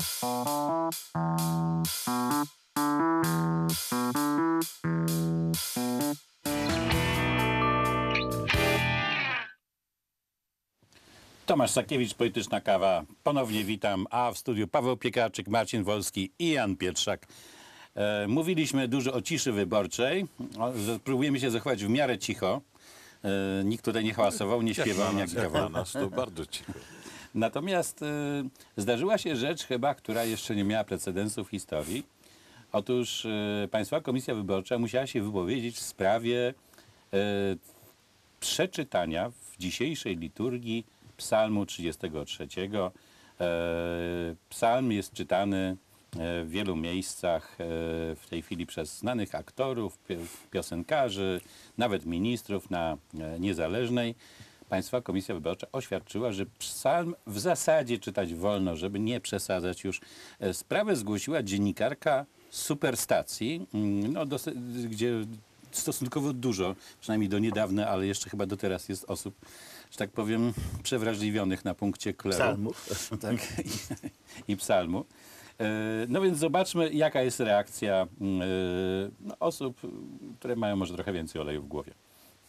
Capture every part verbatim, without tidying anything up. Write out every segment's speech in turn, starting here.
Tomasz Sakiewicz, Polityczna Kawa. Ponownie witam, a w studiu Paweł Piekarczyk, Marcin Wolski i Jan Pietrzak. E, mówiliśmy dużo o ciszy wyborczej. O, próbujemy się zachować w miarę cicho. E, nikt tutaj nie hałasował, nie śpiewał, nie agitował. nas to bardzo cicho. Natomiast e, zdarzyła się rzecz chyba, która jeszcze nie miała precedensu w historii. Otóż e, Państwowa Komisja Wyborcza musiała się wypowiedzieć w sprawie e, przeczytania w dzisiejszej liturgii Psalmu trzydziestego trzeciego. E, psalm jest czytany w wielu miejscach e, w tej chwili przez znanych aktorów, piosenkarzy, nawet ministrów na e, Niezależnej. Państwowa Komisja Wyborcza oświadczyła, że psalm w zasadzie czytać wolno, żeby nie przesadzać już. E, sprawę zgłosiła dziennikarka Superstacji, no, dosyć, gdzie stosunkowo dużo, przynajmniej do niedawna, ale jeszcze chyba do teraz jest osób, że tak powiem, przewrażliwionych na punkcie kleru. Psalmów. Tak, i, i psalmu. No więc zobaczmy, jaka jest reakcja no, osób, które mają może trochę więcej oleju w głowie.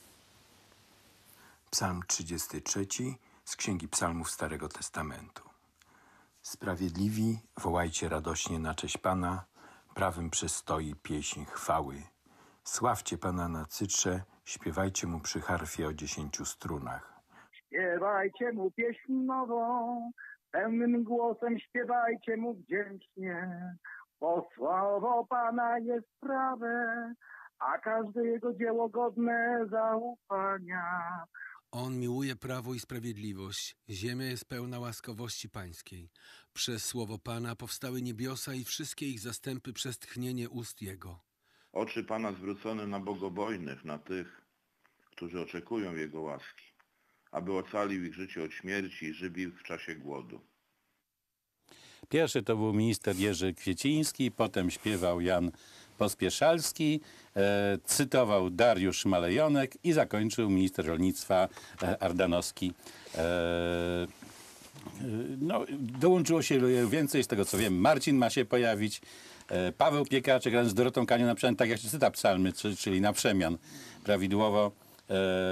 Psalm trzydziesty trzeci z Księgi Psalmów Starego Testamentu. Sprawiedliwi, wołajcie radośnie na cześć Pana, prawym przystoi pieśń chwały. Sławcie Pana na cytrze, śpiewajcie Mu przy harfie o dziesięciu strunach. Śpiewajcie Mu pieśń nową, pełnym głosem śpiewajcie Mu wdzięcznie, bo słowo Pana jest prawe, a każde Jego dzieło godne zaufania. On miłuje prawo i sprawiedliwość. Ziemia jest pełna łaskawości Pańskiej. Przez słowo Pana powstały niebiosa i wszystkie ich zastępy przez tchnienie ust Jego. Oczy Pana zwrócone na bogobojnych, na tych, którzy oczekują Jego łaski, aby ocalił ich życie od śmierci i żywił w czasie głodu. Pierwszy to był minister Jerzy Kwieciński, potem śpiewał Jan Pospieszalski, e, cytował Dariusz Malejonek i zakończył minister rolnictwa e, Ardanowski. E, no, dołączyło się więcej, z tego co wiem, Marcin ma się pojawić, e, Paweł Piekarczyk razem z Dorotą Kanią na przemian, tak jak się czyta psalmy, czyli na przemian prawidłowo. E,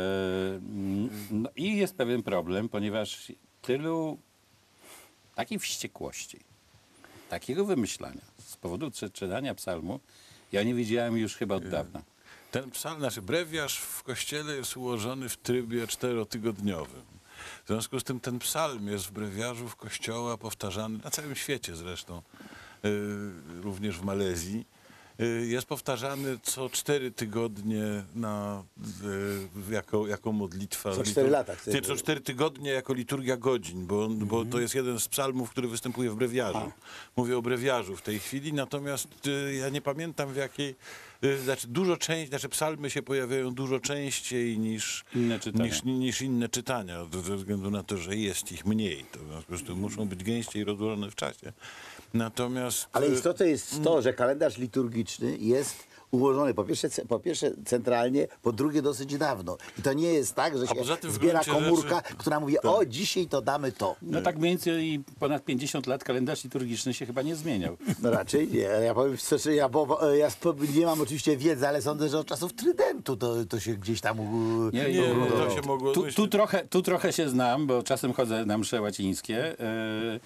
no i jest pewien problem, ponieważ tylu takiej wściekłości, takiego wymyślania z powodu czytania psalmu ja nie widziałem już chyba od dawna. Ten psalm, znaczy brewiarz w kościele jest ułożony w trybie czterotygodniowym. W związku z tym ten psalm jest w brewiarzu w kościoła powtarzany, na całym świecie zresztą, yy, również w Malezji. Jest powtarzany co cztery tygodnie na, y, jako, jako modlitwa. Co cztery lata. Nie, co cztery tygodnie jako liturgia godzin, bo, mm -hmm. bo to jest jeden z psalmów, który występuje w brewiarzu. A. Mówię o brewiarzu w tej chwili, natomiast y, ja nie pamiętam w jakiej... Y, znaczy dużo częściej, znaczy psalmy się pojawiają dużo częściej niż inne czytania, niż, niż inne czytania ze względu na to, że jest ich mniej. To po prostu muszą być gęściej rozłożone w czasie. Natomiast... Ale istotą jest to, że kalendarz liturgiczny jest ułożony po pierwsze, po pierwsze centralnie, po drugie dosyć dawno. I to nie jest tak, że się zbiera komórka, rzeczy... która mówi, tak. o dzisiaj to damy to. No tak mniej więcej ponad pięćdziesiąt lat kalendarz liturgiczny się chyba nie zmieniał. No raczej nie. Ja powiem szczerze, ja, bo, ja nie mam oczywiście wiedzy, ale sądzę, że od czasów Trydentu to, to się gdzieś tam... U... Nie, nie, nie, to się mogło... Tu, tu, trochę, tu trochę się znam, bo czasem chodzę na msze łacińskie. E,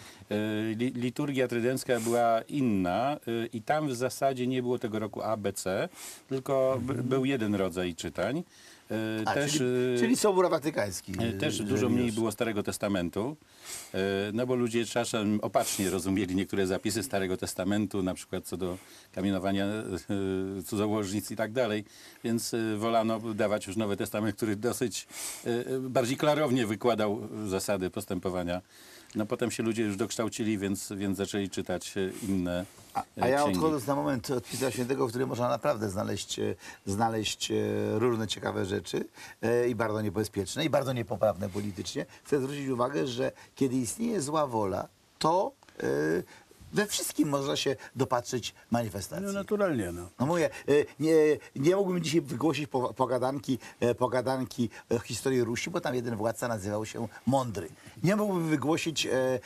e, liturgia trydencka była inna e, i tam w zasadzie nie było tego roku A, B, C, tylko mhm. był jeden rodzaj czytań. E, A, też, czyli, czyli Sobór Watykański. E, też dużo mniej było Starego Testamentu, e, no bo ludzie czasem opacznie rozumieli niektóre zapisy Starego Testamentu, na przykład co do kamienowania e, cudzołożnic i tak dalej, więc e, wolano dawać już Nowy Testament, który dosyć e, bardziej klarownie wykładał zasady postępowania. No potem się ludzie już dokształcili, więc, więc zaczęli czytać inne A, a ja odchodząc na moment od Pisma Świętego, w którym można naprawdę znaleźć, znaleźć różne ciekawe rzeczy e, i bardzo niebezpieczne i bardzo niepoprawne politycznie, chcę zwrócić uwagę, że kiedy istnieje zła wola, to e, we wszystkim można się dopatrzyć manifestacji. No naturalnie, no. No mówię, y, nie, nie mógłbym dzisiaj wygłosić po- pogadanki, e, pogadanki o historii Rusi, bo tam jeden władca nazywał się Mądry. Nie mógłbym wygłosić e, e,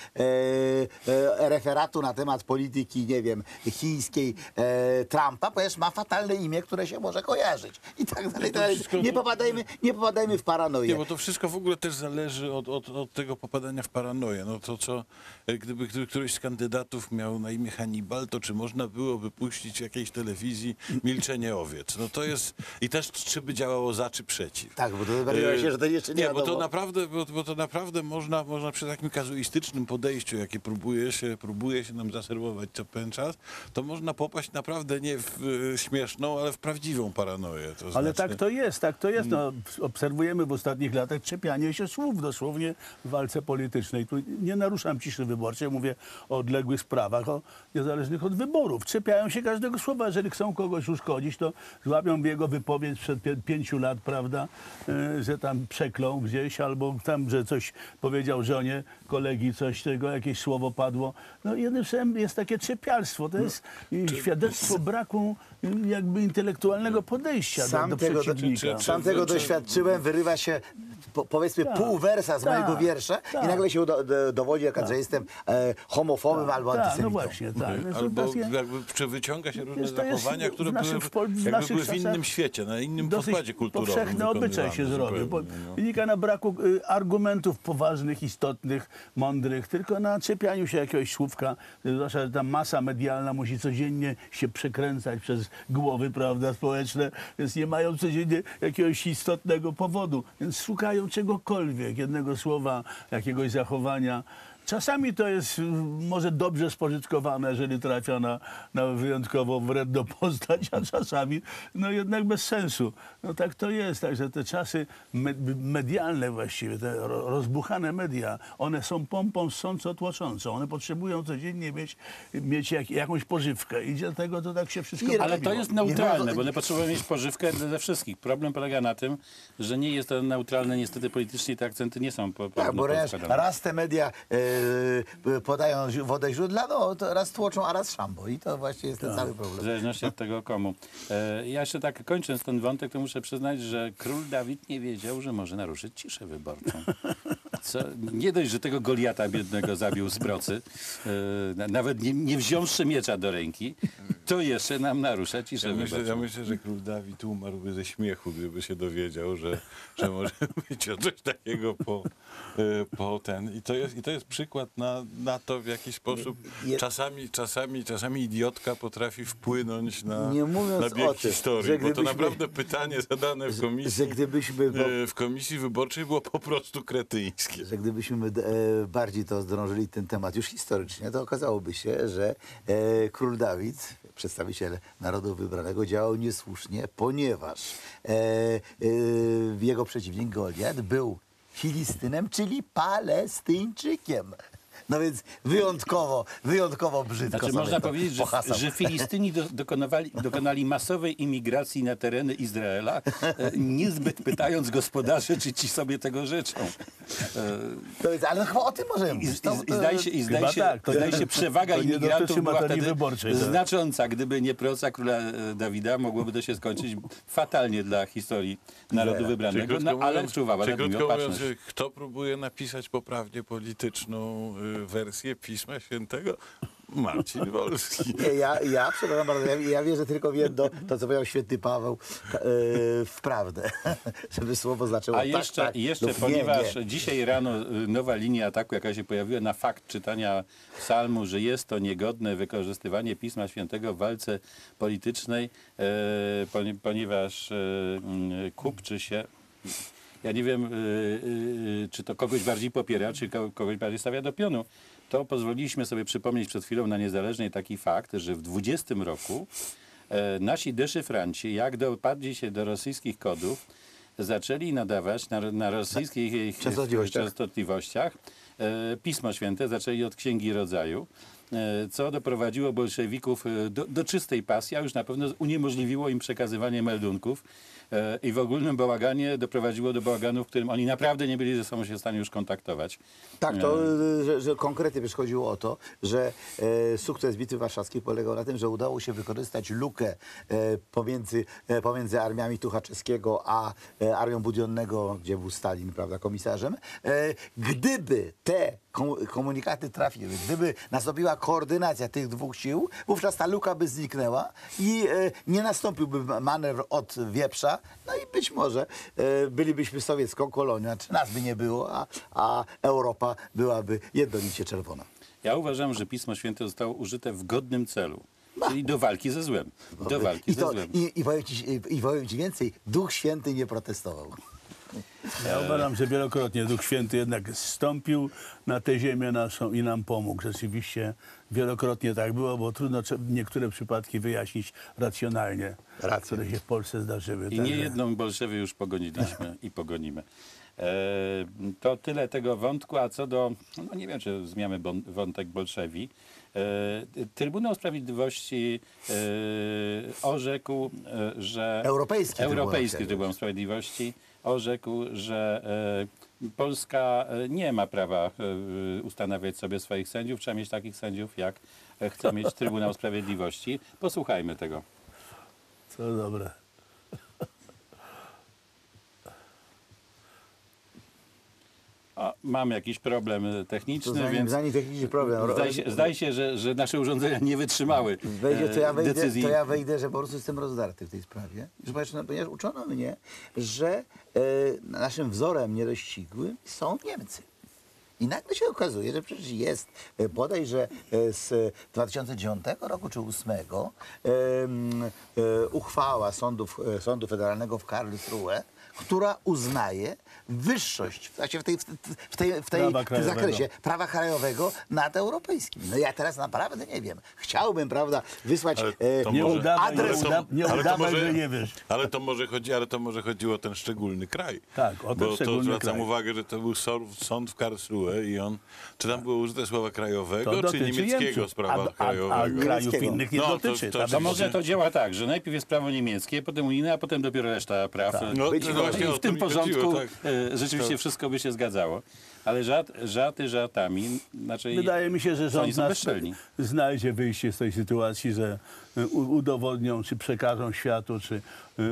e, referatu na temat polityki, nie wiem, chińskiej e, Trumpa, ponieważ ma fatalne imię, które się może kojarzyć. I tak dalej. to dalej. wszystko- Nie, popadajmy, nie popadajmy w paranoję. Nie, bo to wszystko w ogóle też zależy od, od, od tego popadania w paranoję. No to co, e, gdyby który- któryś z kandydatów miał na imię Hannibal, to czy można byłoby puścić jakiejś telewizji Milczenie owiec? No to jest, i też czy by działało za czy przeciw. Tak, bo to wydaje się, że to jeszcze nie Nie, bo to wiadomo. naprawdę, bo, bo to naprawdę można, można przy takim kazuistycznym podejściu, jakie próbuje się, próbuje się nam zaserwować co pewien czas, to można popaść naprawdę nie w e, śmieszną, ale w prawdziwą paranoję. To Ale znaczy, tak to jest, tak to jest. No, obserwujemy w ostatnich latach czepianie się słów dosłownie w walce politycznej. Tu nie naruszam ciszy wyborczej, mówię o odległych sprawach, o niezależnych od wyborów. Czepiają się każdego słowa. Jeżeli chcą kogoś uszkodzić, to złapią jego wypowiedź sprzed pię- pięciu lat, prawda, e, że tam przeklął gdzieś, albo tam, że coś powiedział żonie kolegi, coś tego, jakieś słowo padło. No jednym słowem jest takie czepialstwo. To jest y, świadectwo braku y, jakby intelektualnego podejścia Sam do, do tego, przeciwnika. czy- czy- sam tego czy- doświadczyłem, wyrywa się po, powiedzmy Tak, pół wersa z tak, mojego wiersza tak. i nagle się do, do, dowodzi, jaka, że jestem e, homofobem albo Tak, no antysemitą. właśnie, tak. No to Albo takie- jakby czy wyciąga się różne Wiesz, to jest zachowania, w które naszym- były, w Pol- w jakby naszych były w innym czasach świecie, na innym dosyć podkładzie kulturowym. powszechny obyczaj się wykonywane zrobił. Po, zupełnie, no. wynika na braku y, argumentów poważnych, istotnych, mądrych, tylko na czepianiu się jakiegoś słówka. Zwłaszcza, że ta masa medialna musi codziennie się przekręcać przez głowy, prawda, społeczne, więc nie mają codziennie jakiegoś istotnego powodu, więc szukają czegokolwiek, jednego słowa, jakiegoś zachowania. Czasami to jest y, może dobrze spożytkowane, jeżeli trafia na, na wyjątkowo wredną postać, a czasami no jednak bez sensu. No tak to jest, także te czasy me, medialne właściwie, te ro, rozbuchane media, one są pompą ssąco-tłoczącą. One potrzebują codziennie mieć, mieć jak, jakąś pożywkę i dlatego to tak się wszystko... I- Ale to jest neutralne, Nie- bo one potrzebują mieć pożywkę ze wszystkich. Problem polega na tym, że nie jest to neutralne niestety politycznie, te akcenty nie są po, Tak, bo raz, poskładane. raz te media e, podają ź- wodę źródła, no to raz tłoczą, a raz szambo. I to właśnie jest ten cały W problem. zależności od tego komu. E, ja jeszcze tak kończąc ten wątek, to muszę przyznać, że król Dawid nie wiedział, że może naruszyć ciszę wyborczą. Co, nie dość, że tego Goliata biednego zabił z procy, e, na- nawet nie, nie wziąwszy miecza do ręki, to jeszcze nam narusza ciszę Ja myślę, ja wyborczą. myślę, że król Dawid umarłby ze śmiechu, gdyby się dowiedział, że, że może być o coś takiego po, e, po ten. I to jest, i to jest przykład na, na to, w jaki sposób Je- czasami, czasami, czasami idiotka potrafi wpłynąć na, Nie mówiąc na bieg o tym, historii. że Bo to gdybyśmy- naprawdę pytanie zadane w komisji, Że gdybyśmy... Bo, e, w komisji wyborczej było po prostu kretyńskie. że gdybyśmy e, bardziej to zdrążyli ten temat już historycznie, to okazałoby się, że e, król Dawid, przedstawiciel narodu wybranego, działał niesłusznie, ponieważ e, e, jego przeciwnik Goliat był Filistynem, czyli Palestyńczykiem. No więc wyjątkowo, wyjątkowo brzydko Znaczy, sobie można to powiedzieć, że, pohasał. że Filistyni do, dokonywali, dokonali masowej imigracji na tereny Izraela, e, niezbyt pytając gospodarzy, czy ci sobie tego życzą. E, To jest, ale chyba o tym możemy I, mówić. i, To- i zdaje się, i zdaje Chyba się, tak, to zdaje nie- się przewaga to nie dotyczy imigrantów była materii wtedy wyborczej, tak. znacząca. Gdyby nie proca króla e, Dawida, mogłoby to się skończyć fatalnie dla historii narodu Zero. wybranego. No, ale czuwała czy nad nimi krótko mówiąc, opatrzność. kto próbuje napisać poprawnie polityczną y, wersję Pisma Świętego? Marcin Wolski. Nie, ja, ja, przepraszam bardzo, ja, ja wierzę tylko w jedno, to co powiedział święty Paweł, e, w prawdę. Żeby słowo znaczyło A tak, jeszcze, tak, jeszcze lub ponieważ nie, nie. dzisiaj rano y, nowa linia ataku, jaka się pojawiła na fakt czytania psalmu, że jest to niegodne wykorzystywanie Pisma Świętego w walce politycznej, e, poni- ponieważ e, mm, kupczy się. Ja nie wiem, y, y, czy to kogoś bardziej popiera, czy ko- kogoś bardziej stawia do pionu. To pozwoliliśmy sobie przypomnieć przed chwilą na Niezależnej taki fakt, że w dwudziestym roku e, nasi deszyfranci, jak dopadli się do rosyjskich kodów, zaczęli nadawać na, na rosyjskich częstotliwościach. częstotliwościach e, Pismo Święte, zaczęli od Księgi Rodzaju. e, co doprowadziło bolszewików e, do, do czystej pasji, a już na pewno uniemożliwiło im przekazywanie meldunków e, i w ogólnym bałaganie doprowadziło do bałaganu, w którym oni naprawdę nie byli ze sobą się w stanie już kontaktować. Tak, to że, że konkretnie też chodziło o to, że e, sukces Bitwy Warszawskiej polegał na tym, że udało się wykorzystać lukę e, pomiędzy, e, pomiędzy armiami Tuchaczewskiego a e, armią Budionnego, gdzie był Stalin, prawda, komisarzem. E, gdyby te kom- komunikaty trafiły, gdyby nastąpiła koordynacja tych dwóch sił, wówczas ta luka by zniknęła i e, nie nastąpiłby manewr od Wieprza, no i być może e, bylibyśmy sowiecką kolonią, znaczy nas by nie było, a, a Europa byłaby jednolicie czerwona. Ja uważam, że Pismo Święte zostało użyte w godnym celu, czyli do walki ze złem. Do walki I, ze to, złem. i, i, powiem ci, I powiem ci więcej, Duch Święty nie protestował. Ja uważam, że wielokrotnie Duch Święty jednak zstąpił na tę ziemię naszą i nam pomógł. Rzeczywiście wielokrotnie tak było, bo trudno cze- niektóre przypadki wyjaśnić racjonalnie, Racja. które się w Polsce zdarzyły. I nie jedną Bolszewy już pogoniliśmy i pogonimy. E, to tyle tego wątku, a co do, no nie wiem, czy zmiamy bon, wątek Bolszewi. E, Trybunał Sprawiedliwości e, orzekł, e, że... Europejski Trybunał Europejski Sprawiedliwości. Trybunał Sprawiedliwości orzekł, że e, Polska e, nie ma prawa e, ustanawiać sobie swoich sędziów. Trzeba mieć takich sędziów, jak e, chce mieć Trybunał Sprawiedliwości. Posłuchajmy tego. Co dobre. O, mam jakiś problem To techniczny, zanim, więc zanim jakiś problem. zdaje się, zdaje się że, że nasze urządzenia nie wytrzymały Wejdzie, to ja e, wejdę, decyzji. to ja wejdę, że po prostu jestem rozdarty w tej sprawie. Zobacz, ponieważ uczono mnie, że e, naszym wzorem niedościgłym są Niemcy. I nagle się okazuje, że przecież jest e, bodajże e, z dwa tysiące dziewiątego roku czy dwa tysiące ósmego e, m, e, uchwała sądu, e, sądu Federalnego w Karlsruhe, która uznaje wyższość w, w, tej, w, w, tej, w, tej, Prawa w tym zakresie krajowego. prawa krajowego nad europejskim. No ja teraz naprawdę nie wiem. Chciałbym, prawda, wysłać Ale e, to Nie może- udawaj, adres. nie, uda, nie ale to udawaj może- że nie wiesz. Ale to może chodzi, ale to może chodziło o ten szczególny kraj. Tak, o ten Bo to szczególny zwracam kraj. uwagę, że to był sąd, sąd w Karlsruhe i on, czy tam było użyte słowa krajowego, To czy dotyczy niemieckiego Niemców, z prawa a, a, a krajowego? krajów Niemieckiego. innych nie No, to- dotyczy. to- Tam- To może to działa tak, że najpierw jest prawo niemieckie, potem unijne, a potem dopiero reszta praw. No, Być to może. właśnie I o w to tym mi porządku chodziło, tak. e, rzeczywiście Tak. wszystko by się zgadzało. Ale żart, żarty żartami. Znaczy, Wydaje mi się, że oni rząd są nasz bezczelni. znajdzie wyjście z tej sytuacji, że y, u- udowodnią, czy przekażą światu, czy y, y, y,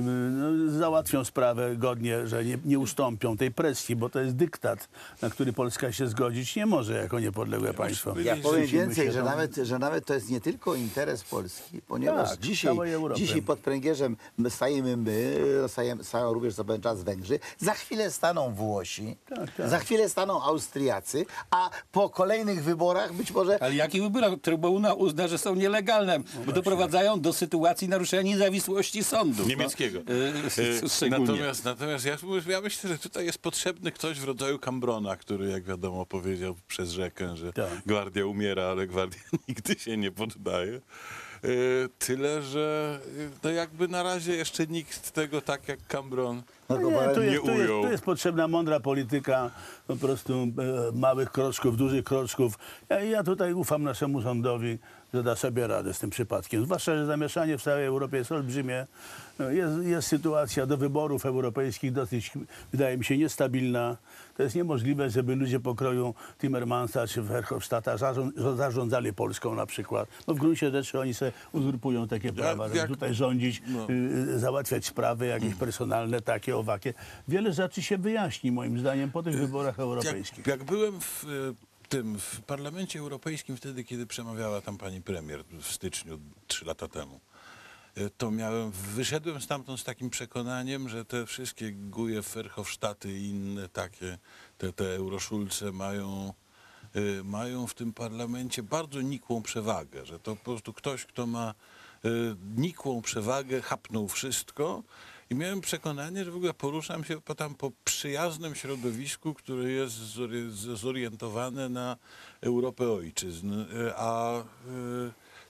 no, załatwią sprawę godnie, że nie, nie ustąpią tej presji, bo to jest dyktat, na który Polska się zgodzić nie może jako niepodległe państwo. Ja powiem Musimy więcej, się że tą- nawet, że nawet to jest nie tylko interes Polski, ponieważ Tak, dzisiaj, całej Europy. dzisiaj pod pręgierzem my stajemy my, stajemy, stają również za pewien czas Węgrzy, za chwilę staną Włosi, Tak, tak. za chwilę staną Austriacy, a po kolejnych wyborach być może Ale jaki wybór Trybunał uzna, że są nielegalne, bo doprowadzają do sytuacji naruszenia niezawisłości sądu. Niemieckiego. No, e, E, szczególnie. Natomiast, natomiast ja, ja myślę, że tutaj jest potrzebny ktoś w rodzaju Cambrona, który, jak wiadomo, powiedział przez rzekę, że Tak. gwardia umiera, ale gwardia nigdy się nie poddaje. E, Tyle, że e, no jakby na razie jeszcze nikt tego tak jak Cambron no, No nie, tu, nie jest, tu, jest, ujął. tu jest potrzebna mądra polityka, po prostu e, małych kroczków, dużych kroczków. Ja, ja tutaj ufam naszemu rządowi, że da sobie radę z tym przypadkiem. Zwłaszcza, że zamieszanie w całej Europie jest olbrzymie. No, Jest, jest sytuacja do wyborów europejskich dosyć, wydaje mi się, niestabilna. To jest niemożliwe, żeby ludzie pokroju Timmermansa czy Verhofstadta zarząd- zarządzali Polską na przykład. No w gruncie rzeczy oni sobie uzurpują takie prawa, żeby jak- tutaj rządzić, no. y, załatwiać sprawy jakieś personalne, takie, owakie. Wiele rzeczy się wyjaśni, moim zdaniem, po tych wyborach europejskich. Jak, jak byłem w e, tym w Parlamencie Europejskim wtedy, kiedy przemawiała tam pani premier w styczniu trzy lata temu, e, to miałem, wyszedłem stamtąd z takim przekonaniem, że te wszystkie Guje, Verhofstadty i inne takie, te, te euroszulce mają, e, mają w tym parlamencie bardzo nikłą przewagę, że to po prostu ktoś, kto ma e, nikłą przewagę, chapnął wszystko. I miałem przekonanie, że w ogóle poruszam się po, tam po przyjaznym środowisku, które jest zori- zorientowane na Europę ojczyzn. E, A e,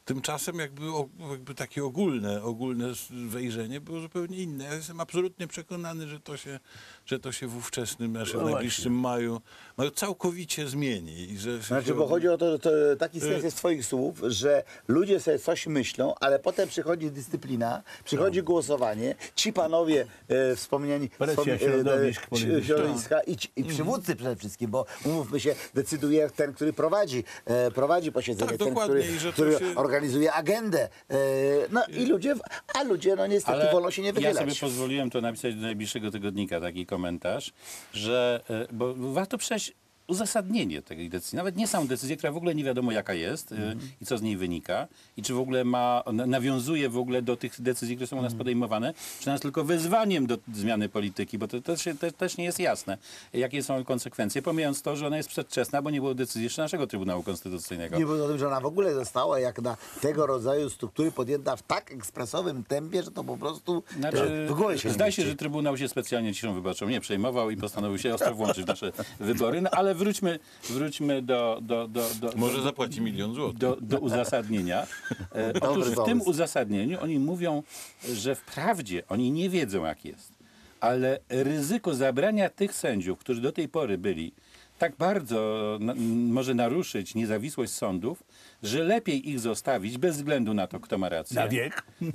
Tymczasem jakby, o- jakby takie ogólne, ogólne wejrzenie było zupełnie inne. Ja jestem absolutnie przekonany, że to się, że to się w ówczesnym, naszym No najbliższym maju, maju całkowicie zmieni. I że, Znaczy, bo chodzi o to, że to taki Y- sens jest twoich słów, że ludzie sobie coś myślą, ale potem przychodzi dyscyplina, przychodzi No. głosowanie, ci panowie e, wspomniani Presja wspom- środowisk e, politycznych. środowiska i, ci- i przywódcy przede wszystkim, bo umówmy się, decyduje ten, który prowadzi, e, prowadzi posiedzenie, Tak, ten, dokładnie, który, i że to który się- organizuje agendę. E, no i ludzie, a ludzie no niestety wolą się nie ja wychylać. sobie pozwoliłem to napisać do najbliższego tygodnika, taki komentarz, że e, bo warto przejść uzasadnienie tej decyzji. Nawet nie samą decyzję, która w ogóle nie wiadomo jaka jest e, i co z niej wynika i czy w ogóle ma, na- nawiązuje w ogóle do tych decyzji, które są u nas podejmowane, czy nas tylko wezwaniem do zmiany polityki, bo to też, się- te, też nie jest jasne, jakie są konsekwencje, pomijając to, że ona jest przedwczesna, bo nie było decyzji jeszcze naszego Trybunału Konstytucyjnego. Nie mówiąc o tym, że ona w ogóle została jak na tego rodzaju struktury podjęta w tak ekspresowym tempie, że to po prostu Znaczy, e, w ogóle się nie zdaje się, mieści. że Trybunał się specjalnie ciszą wyborczą nie przejmował i postanowił się ostro włączyć w nasze wybory, no, ale wróćmy, wróćmy do, do, do, do, może do, zapłaci milion złotych. do, do uzasadnienia. E, otóż w tym pomysł. uzasadnieniu oni mówią, że wprawdzie oni nie wiedzą jak jest, ale ryzyko zabrania tych sędziów, którzy do tej pory byli, tak bardzo na, może naruszyć niezawisłość sądów, że lepiej ich zostawić bez względu na to, kto ma rację. Na wiek. E,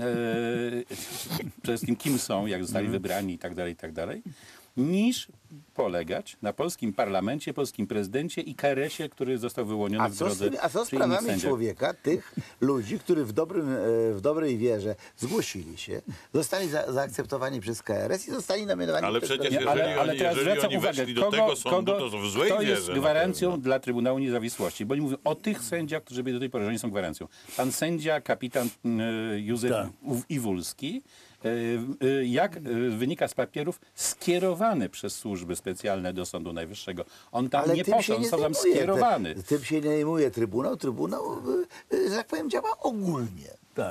przede wszystkim kim są, jak zostali Mhm. wybrani i tak dalej, i tak dalej, niż polegać na polskim parlamencie, polskim prezydencie i K R S ie, który został wyłoniony A w co, z drodze tymi, a co z przy innych prawami sędziach. człowieka, tych ludzi, którzy w, dobrym, e, w dobrej wierze zgłosili się, zostali za, zaakceptowani przez K R S i zostali nominowani Ale przez przecież prezydenta? jeżeli oni- jeżeli zwracam oni uwagę, weszli do tego sądu, to są w złej kto jest wierze na gwarancją pewno. dla Trybunału Niezawisłości? Bo oni mówią o tych sędziach, którzy byli do tej pory, że oni są gwarancją. Pan sędzia, kapitan y, Józef Tak. Iw- Iwulski, y, y, jak y, wynika z papierów, skierowany przez służby specjalne do Sądu Najwyższego. On tam Ale nie tym się poszedł, on nie został tam zajmuje. skierowany. Te- Tym się nie zajmuje Trybunał. Trybunał, e, e, że tak powiem, działa ogólnie. Tak.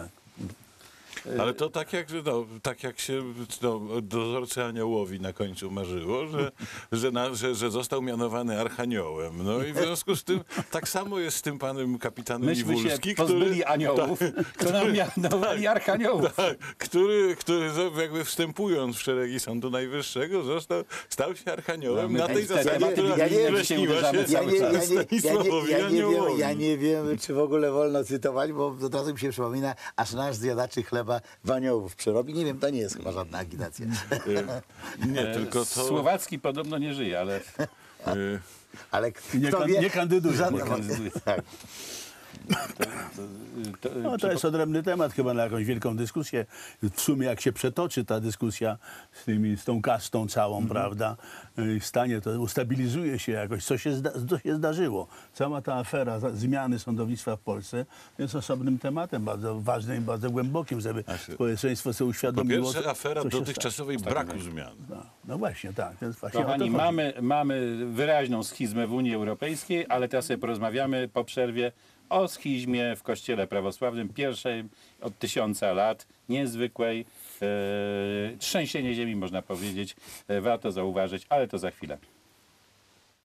Ale to tak jak, że no, tak jak się no, dozorcy aniołowi na końcu marzyło, że, że, na, że, że został mianowany archaniołem. No i w związku z tym tak samo jest z tym panem kapitanem Myśmy się Iwulski, pozbyli aniołów, to nam mianowali archaniołów. tak, który, który z- jakby wstępując w szeregi Sądu Najwyższego został, stał się archaniołem No, na my tej te zasadzie, tematy która ja nie- która dzisiaj śniła uderzamy się Ja cały nie, czas. ja, nie, ja, nie, Stanisławowi ja, nie wiem, Aniołowi. ja nie wiem, czy w ogóle wolno cytować, bo od razu mi się przypomina, aż nasz zjadaczy chleba w aniołów przerobi. Nie wiem, to nie jest chyba żadna agitacja. Nie, tylko to... Słowacki podobno nie żyje, ale y, Ale Nie kto kan- wie, nie kandyduje. żadna- Nie kandyduje. Tak. to, No, to jest odrębny temat chyba na jakąś wielką dyskusję. W sumie jak się przetoczy ta dyskusja z, tymi, z tą kastą całą, prawda, y, w stanie to ustabilizuje się jakoś, co się, zda, co się zdarzyło. Cała ta afera za, zmiany sądownictwa w Polsce jest osobnym tematem, bardzo ważnym i bardzo głębokim, żeby Znaczy, społeczeństwo sobie po uświadomiło, pierwsze, afera co się dotychczasowej braku zmian. stało. No, no właśnie, tak. To jest właśnie o to kochani, chodzi. mamy, mamy wyraźną schizmę w Unii Europejskiej, ale teraz sobie porozmawiamy po przerwie o schizmie w Kościele Prawosławnym, pierwszej od tysiąca lat, niezwykłej, e, trzęsienie ziemi można powiedzieć, e, warto zauważyć, ale to za chwilę.